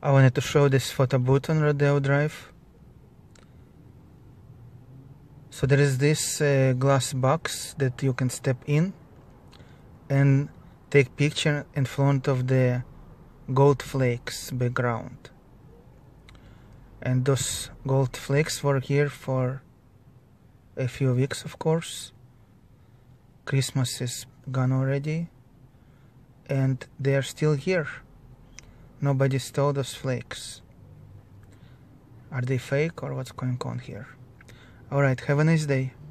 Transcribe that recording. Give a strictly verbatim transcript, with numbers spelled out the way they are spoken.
I wanted to show this photo booth on Rodeo Drive. So there is this uh, glass box that you can step in and take picture in front of the gold flakes background. And those gold flakes were here for a few weeks, of course. Christmas is gone already, and they are still here. Nobody stole those flakes. Are they fake or what's going on here? Alright, have a nice day.